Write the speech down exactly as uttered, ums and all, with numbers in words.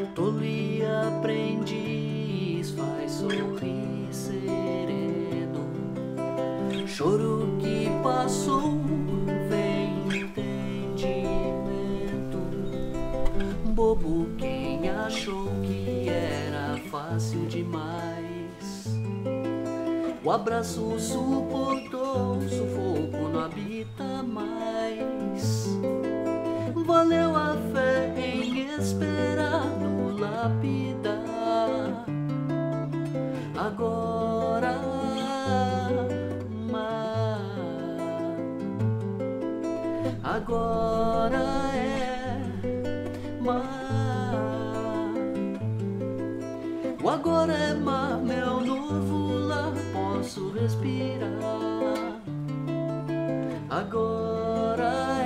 Tolo e aprendiz faz sorrir sereno. Choro que passou vem entendimento. Bobo quem achou que era fácil demais. O abraço suportou, sufoco não habita mais. Valeu a fé em esperar no lapidar. Agora mar, agora é mar. O agora é mar, meu novo lar, posso respirar. Agora